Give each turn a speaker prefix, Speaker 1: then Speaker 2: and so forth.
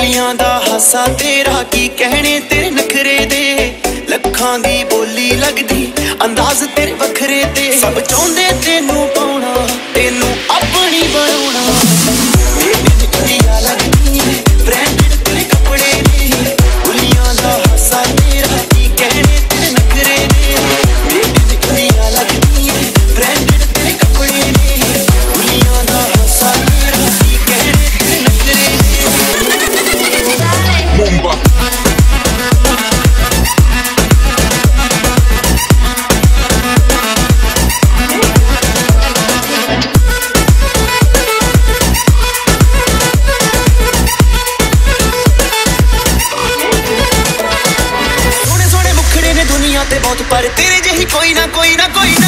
Speaker 1: बोलियां दा हासा तेरा की कहने तेरे नखरे दे लखां दी बोली लगदी अंदाज तेरे वखरे ते सब चाहुंदे तेनू पाउणा तेनू अपनी बनाउणा मेरी गलियां लगदी ब्रांडेड तेरे कपड़े ने बोलियां दा हासा तेरा की कहने तेरे नखरे दे मेरी गलियां लगदी ब्रांडेड तेरे कपड़े ने बोलियां दा हासा तेरा की कहने तेरे नखरे दे मुंबा बहुत पर तेरे जही कोई ना कोई ना कोई ना